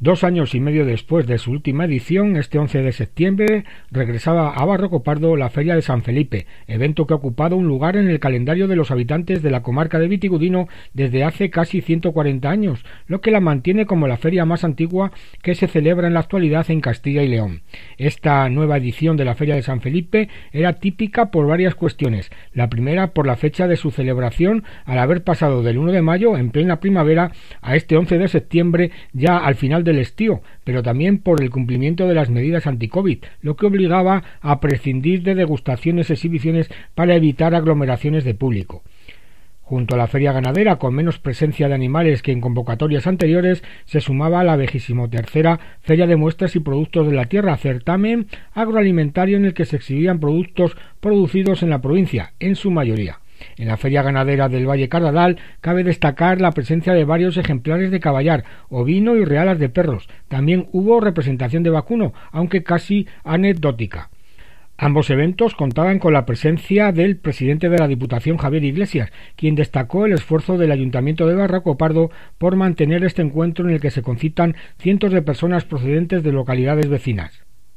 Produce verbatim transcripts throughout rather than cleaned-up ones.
Dos años y medio después de su última edición, este once de septiembre, regresaba a Barroco-Pardo la Feria de San Felipe, evento que ha ocupado un lugar en el calendario de los habitantes de la comarca de Vitigudino desde hace casi ciento cuarenta años, lo que la mantiene como la feria más antigua que se celebra en la actualidad en Castilla y León. Esta nueva edición de la Feria de San Felipe era típica por varias cuestiones. La primera, por la fecha de su celebración, al haber pasado del uno de mayo, en plena primavera, a este once de septiembre, ya al final de del estío, pero también por el cumplimiento de las medidas anti-COVID, lo que obligaba a prescindir de degustaciones y exhibiciones para evitar aglomeraciones de público. Junto a la feria ganadera, con menos presencia de animales que en convocatorias anteriores, se sumaba la vigésimotercera Feria de Muestras y Productos de la Tierra, certamen agroalimentario en el que se exhibían productos producidos en la provincia, en su mayoría. En la feria ganadera del Valle Cardadal cabe destacar la presencia de varios ejemplares de caballar, ovino y realas de perros. También hubo representación de vacuno, aunque casi anecdótica. Ambos eventos contaban con la presencia del presidente de la Diputación, Javier Iglesias, quien destacó el esfuerzo del Ayuntamiento de Barroco-Pardo por mantener este encuentro en el que se concitan cientos de personas procedentes de localidades vecinas.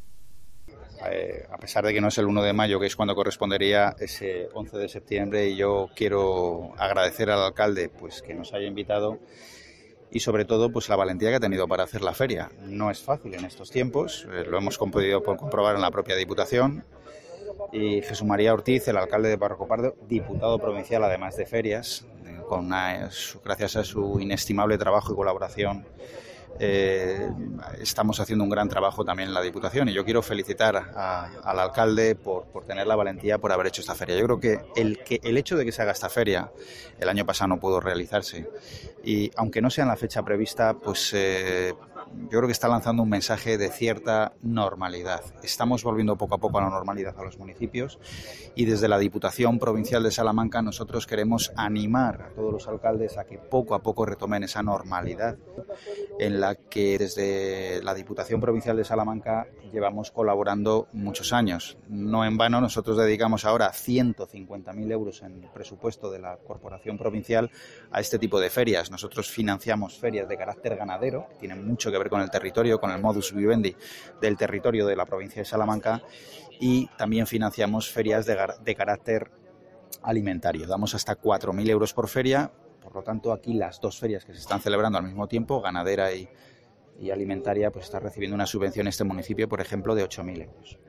Eh, a pesar de que no es el uno de mayo, que es cuando correspondería ese once de septiembre, y yo quiero agradecer al alcalde pues que nos haya invitado y sobre todo pues la valentía que ha tenido para hacer la feria. No es fácil en estos tiempos, eh, lo hemos podido comprobar en la propia Diputación, y Jesús María Ortiz, el alcalde de Barroco-Pardo, diputado provincial además de ferias, eh, con una, gracias a su inestimable trabajo y colaboración, Eh, estamos haciendo un gran trabajo también en la Diputación, y yo quiero felicitar a, al alcalde por, por tener la valentía por haber hecho esta feria. Yo creo que el, que el hecho de que se haga esta feria, el año pasado no pudo realizarse, y aunque no sea en la fecha prevista, pues eh, yo creo que está lanzando un mensaje de cierta normalidad. Estamos volviendo poco a poco a la normalidad a los municipios, y desde la Diputación Provincial de Salamanca nosotros queremos animar a todos los alcaldes a que poco a poco retomen esa normalidad en la que desde la Diputación Provincial de Salamanca llevamos colaborando muchos años. No en vano nosotros dedicamos ahora ciento cincuenta mil euros en el presupuesto de la Corporación Provincial a este tipo de ferias. Nosotros financiamos ferias de carácter ganadero, que tienen mucho que ver con el territorio, con el modus vivendi del territorio de la provincia de Salamanca, y también financiamos ferias de, de carácter alimentario. Damos hasta cuatro mil euros por feria. Por lo tanto, aquí las dos ferias que se están celebrando al mismo tiempo, ganadera y, y alimentaria, pues está recibiendo una subvención este municipio, por ejemplo, de ocho mil euros.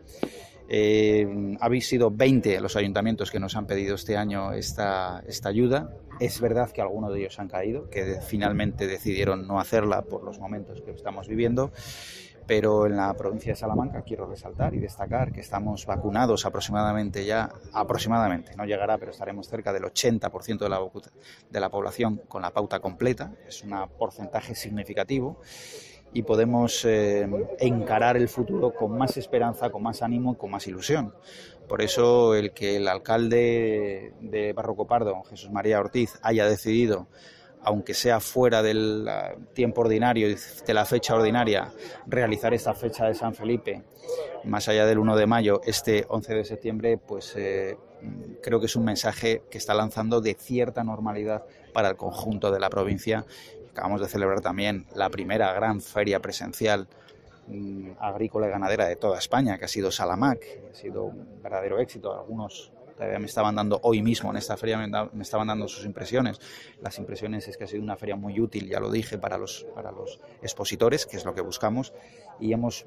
Eh, habéis sido veinte los ayuntamientos que nos han pedido este año esta, esta ayuda. Es verdad que algunos de ellos han caído, que finalmente decidieron no hacerla por los momentos que estamos viviendo. Pero en la provincia de Salamanca quiero resaltar y destacar que estamos vacunados aproximadamente ya, aproximadamente, no llegará, pero estaremos cerca del ochenta por ciento de la, de la población con la pauta completa. Es un porcentaje significativo, y podemos eh, encarar el futuro con más esperanza, con más ánimo y con más ilusión. Por eso el que el alcalde de Barroco-Pardo, Jesús María Ortiz, haya decidido, aunque sea fuera del tiempo ordinario, de la fecha ordinaria, realizar esta fecha de San Felipe, más allá del uno de mayo, este once de septiembre, pues eh, creo que es un mensaje que está lanzando de cierta normalidad para el conjunto de la provincia. Acabamos de celebrar también la primera gran feria presencial mmm, agrícola y ganadera de toda España, que ha sido Salamac, ha sido un verdadero éxito. Algunos me estaban dando hoy mismo en esta feria, me estaban dando sus impresiones. Las impresiones es que ha sido una feria muy útil, ya lo dije, para los, para los expositores, que es lo que buscamos, y hemos,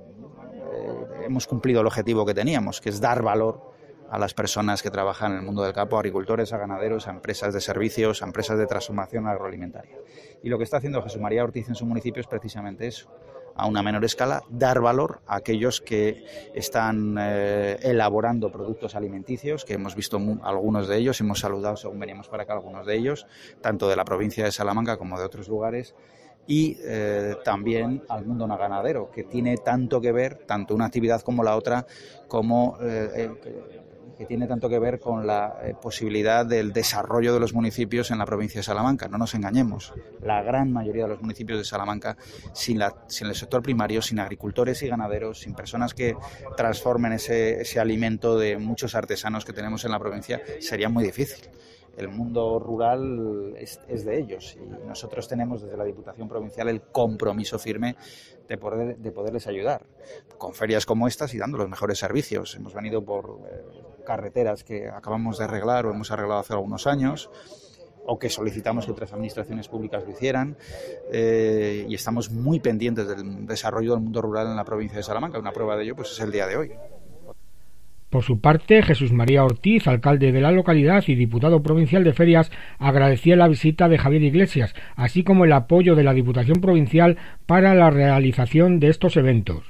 eh, hemos cumplido el objetivo que teníamos, que es dar valor a las personas que trabajan en el mundo del campo, a agricultores, a ganaderos, a empresas de servicios, a empresas de transformación agroalimentaria. Y lo que está haciendo Jesús María Ortiz en su municipio es precisamente eso, a una menor escala, dar valor a aquellos que están eh, elaborando productos alimenticios, que hemos visto mu- algunos de ellos, hemos saludado según veníamos para acá algunos de ellos, tanto de la provincia de Salamanca como de otros lugares, y eh, también al mundo no ganadero, que tiene tanto que ver, tanto una actividad como la otra, como eh, eh, que tiene tanto que ver con la eh, posibilidad del desarrollo de los municipios en la provincia de Salamanca. No nos engañemos, la gran mayoría de los municipios de Salamanca, sin, la, sin el sector primario, sin agricultores y ganaderos, sin personas que transformen ese, ese alimento de muchos artesanos que tenemos en la provincia, sería muy difícil. El mundo rural es, es de ellos y nosotros tenemos desde la Diputación Provincial el compromiso firme de, poder, de poderles ayudar con ferias como estas y dando los mejores servicios. Hemos venido por eh, carreteras que acabamos de arreglar o hemos arreglado hace algunos años o que solicitamos que otras administraciones públicas lo hicieran eh, y estamos muy pendientes del desarrollo del mundo rural en la provincia de Salamanca. Una prueba de ello pues es el día de hoy. Por su parte, Jesús María Ortiz, alcalde de la localidad y diputado provincial de Ferias, agradecía la visita de Javier Iglesias, así como el apoyo de la Diputación Provincial para la realización de estos eventos.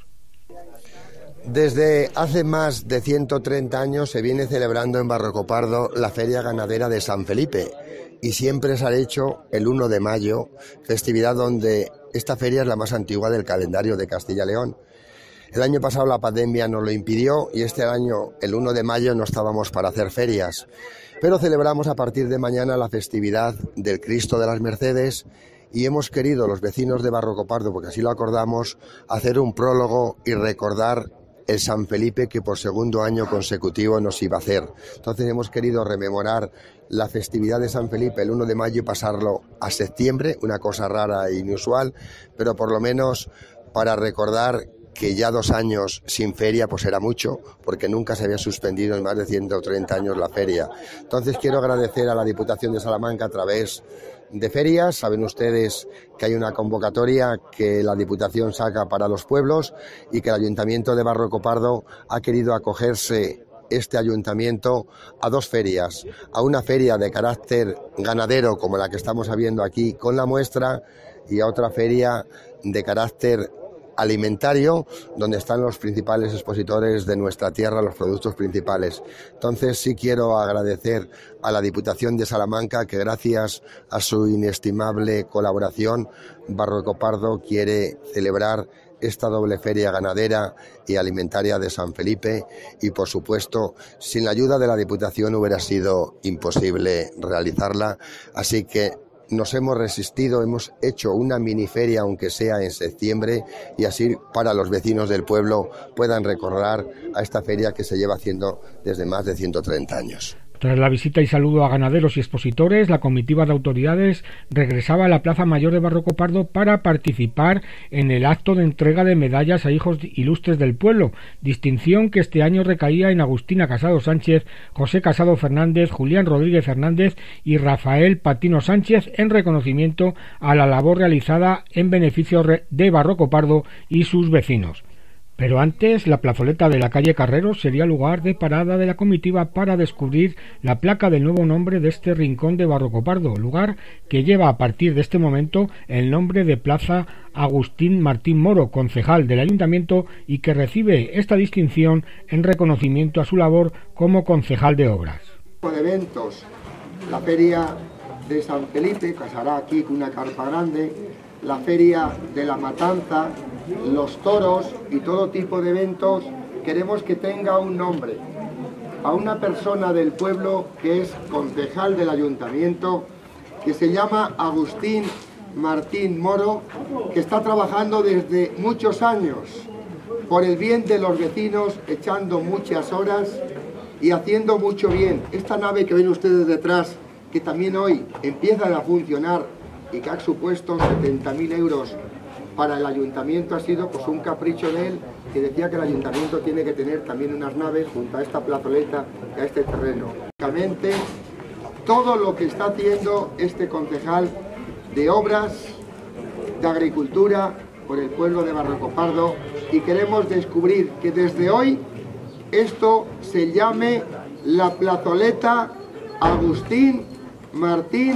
Desde hace más de ciento treinta años se viene celebrando en Barrocopardo la Feria Ganadera de San Felipe y siempre se ha hecho el uno de mayo, festividad donde esta feria es la más antigua del calendario de Castilla y León. El año pasado la pandemia nos lo impidió y este año, el uno de mayo, no estábamos para hacer ferias. Pero celebramos a partir de mañana la festividad del Cristo de las Mercedes y hemos querido, los vecinos de Barrocopardo, porque así lo acordamos, hacer un prólogo y recordar el San Felipe que por segundo año consecutivo nos iba a hacer. Entonces hemos querido rememorar la festividad de San Felipe el uno de mayo y pasarlo a septiembre, una cosa rara e inusual, pero por lo menos para recordar que ya dos años sin feria pues era mucho, porque nunca se había suspendido en más de ciento treinta años la feria. Entonces quiero agradecer a la Diputación de Salamanca a través de ferias. Saben ustedes que hay una convocatoria que la Diputación saca para los pueblos y que el Ayuntamiento de Barrocopardo ha querido acogerse este ayuntamiento a dos ferias, a una feria de carácter ganadero como la que estamos habiendo aquí con la muestra y a otra feria de carácter alimentario, donde están los principales expositores de nuestra tierra, los productos principales. Entonces sí quiero agradecer a la Diputación de Salamanca que gracias a su inestimable colaboración, Barrocopardo quiere celebrar esta doble feria ganadera y alimentaria de San Felipe y, por supuesto, sin la ayuda de la Diputación hubiera sido imposible realizarla, así que nos hemos resistido, hemos hecho una miniferia, aunque sea en septiembre, y así para los vecinos del pueblo puedan recordar a esta feria que se lleva haciendo desde más de ciento treinta años. Tras la visita y saludo a ganaderos y expositores, la comitiva de autoridades regresaba a la Plaza Mayor de Barrocopardo para participar en el acto de entrega de medallas a hijos ilustres del pueblo, distinción que este año recaía en Agustina Casado Sánchez, José Casado Fernández, Julián Rodríguez Fernández y Rafael Patino Sánchez, en reconocimiento a la labor realizada en beneficio de Barrocopardo y sus vecinos. Pero antes, la plazoleta de la calle Carreros sería lugar de parada de la comitiva para descubrir la placa del nuevo nombre de este rincón de Barrocopardo, lugar que lleva a partir de este momento el nombre de Plaza Agustín Martín Moro, concejal del Ayuntamiento, y que recibe esta distinción en reconocimiento a su labor como concejal de obras. De eventos, la feria de San Felipe, que se hará aquí con una carpa grande, la feria de la matanza, los toros y todo tipo de eventos, queremos que tenga un nombre, a una persona del pueblo que es concejal del ayuntamiento, que se llama Agustín Martín Moro, que está trabajando desde muchos años por el bien de los vecinos, echando muchas horas y haciendo mucho bien. Esta nave que ven ustedes detrás, que también hoy empieza a funcionar y que ha supuesto setenta mil euros para el ayuntamiento, ha sido pues un capricho de él, que decía que el ayuntamiento tiene que tener también unas naves junto a esta plazoleta y a este terreno. Básicamente, todo lo que está haciendo este concejal de obras, de agricultura, por el pueblo de Barrocopardo, y queremos descubrir que desde hoy esto se llame la plazoleta Agustín Martín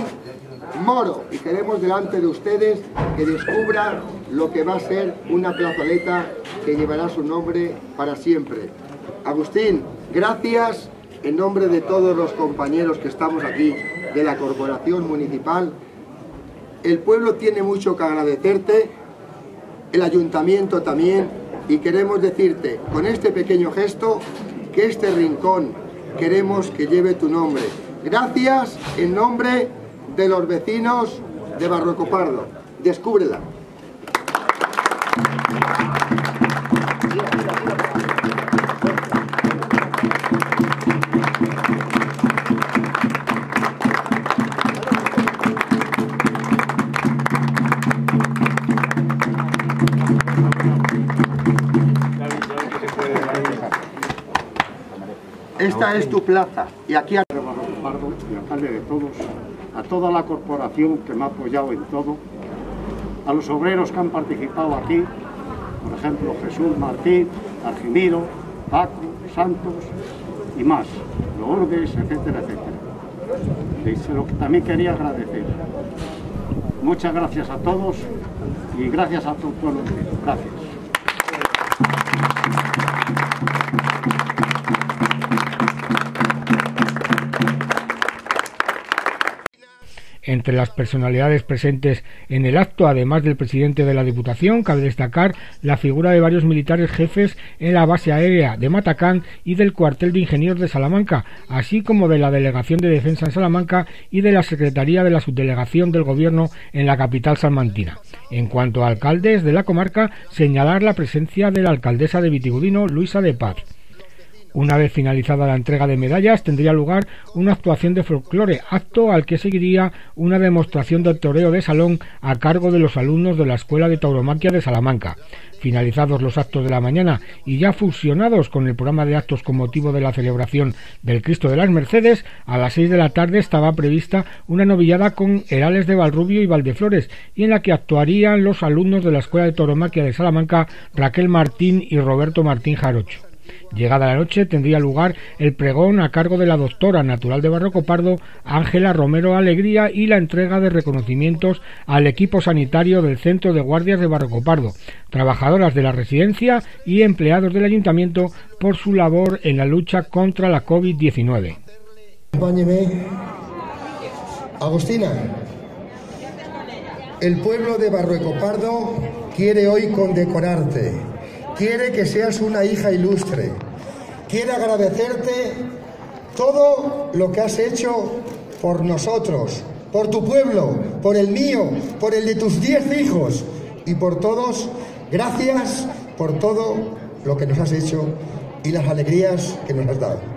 Moro, y queremos delante de ustedes que descubran lo que va a ser una plazoleta que llevará su nombre para siempre. Agustín, gracias en nombre de todos los compañeros que estamos aquí de la Corporación Municipal. El pueblo tiene mucho que agradecerte, el ayuntamiento también, y queremos decirte con este pequeño gesto que este rincón queremos que lleve tu nombre. Gracias en nombre de los vecinos de Barruecopardo. Descúbrela. Esta es tu plaza y aquí... Barruecopardo, el alcalde de todos, a toda la corporación que me ha apoyado en todo, a los obreros que han participado aquí, por ejemplo Jesús, Martín, Argimiro, Paco, Santos y más, Lourdes, etcétera, etcétera. Y se lo que también quería agradecer. Muchas gracias a todos y gracias a todo el pueblo. Gracias. Entre las personalidades presentes en el acto, además del presidente de la Diputación, cabe destacar la figura de varios militares jefes en la base aérea de Matacán y del cuartel de ingenieros de Salamanca, así como de la Delegación de Defensa en Salamanca y de la Secretaría de la Subdelegación del Gobierno en la capital salmantina. En cuanto a alcaldes de la comarca, señalar la presencia de la alcaldesa de Vitigudino, Luisa de Paz. Una vez finalizada la entrega de medallas, tendría lugar una actuación de folclore, acto al que seguiría una demostración de toreo de salón a cargo de los alumnos de la Escuela de Tauromaquia de Salamanca. Finalizados los actos de la mañana y ya fusionados con el programa de actos con motivo de la celebración del Cristo de las Mercedes, a las seis de la tarde estaba prevista una novillada con herales de Valrubio y Valdeflores, y en la que actuarían los alumnos de la Escuela de Tauromaquia de Salamanca, Raquel Martín y Roberto Martín Jarocho. Llegada la noche tendría lugar el pregón a cargo de la doctora natural de Barruecopardo, Ángela Romero Alegría, y la entrega de reconocimientos al equipo sanitario del Centro de Guardias de Barruecopardo, trabajadoras de la residencia y empleados del ayuntamiento por su labor en la lucha contra la COVID diecinueve. Acompáñeme. Agustina, el pueblo de Barruecopardo quiere hoy condecorarte. Quiere que seas una hija ilustre. Quiere agradecerte todo lo que has hecho por nosotros, por tu pueblo, por el mío, por el de tus diez hijos y por todos. Gracias por todo lo que nos has hecho y las alegrías que nos has dado.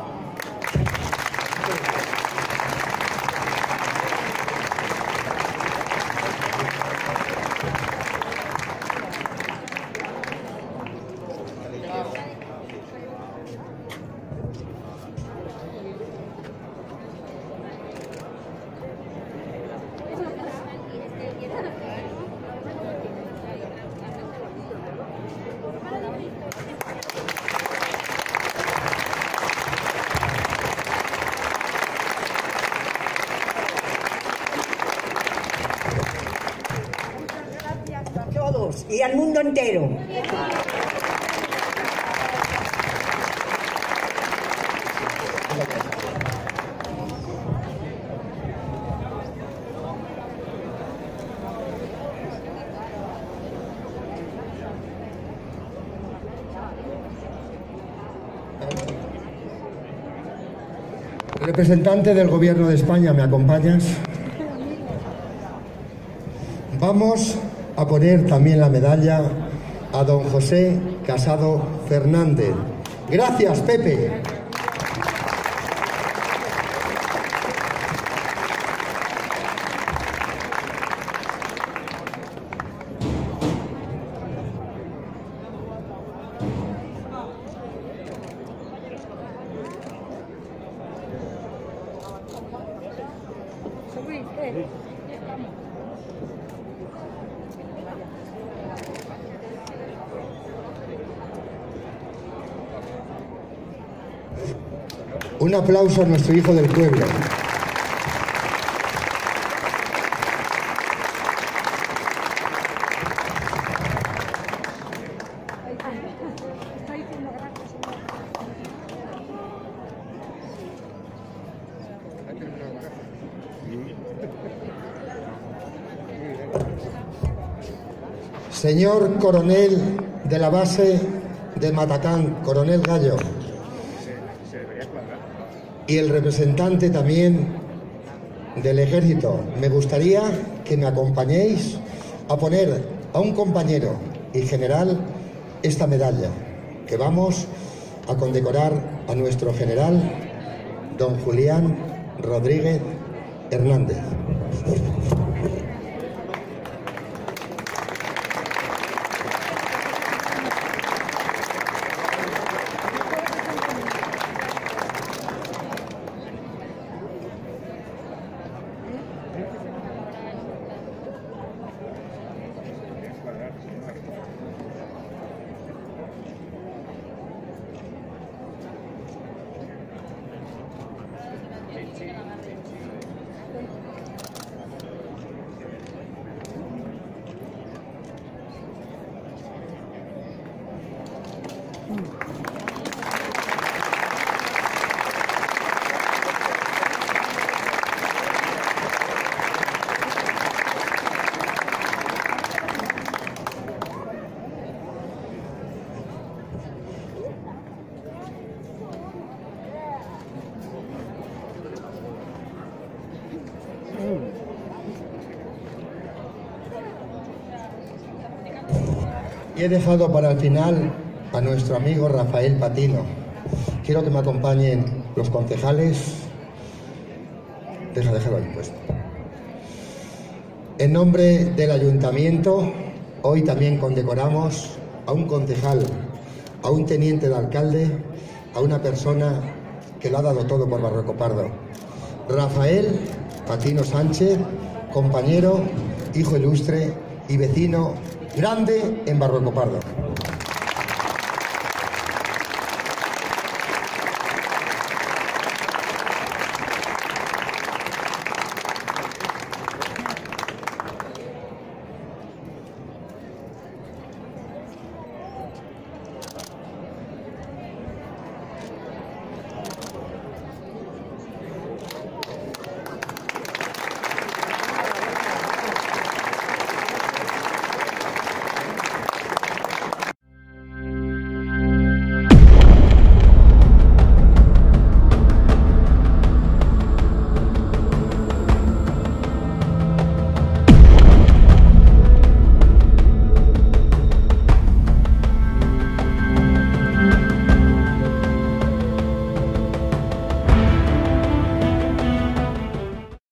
Y al mundo entero. Representante del Gobierno de España, ¿me acompañas? Vamos a poner también la medalla a don José Casado Fernández. Gracias, Pepe. Un aplauso a nuestro hijo del pueblo. Señor coronel de la base de Matacán, coronel Gallo. Se debería cuadrar. y el representante también del ejército. Me gustaría que me acompañéis a poner a un compañero y general esta medalla, que vamos a condecorar a nuestro general, don Julián Rodríguez Hernández. Y he dejado para el final a nuestro amigo Rafael Patino. Quiero que me acompañen los concejales. Deja, déjalo ahí puesto. En nombre del ayuntamiento, hoy también condecoramos a un concejal, a un teniente de alcalde, a una persona que lo ha dado todo por Barroco-Pardo. Rafael Patino Sánchez, compañero, hijo ilustre y vecino grande en Barroco-Pardo.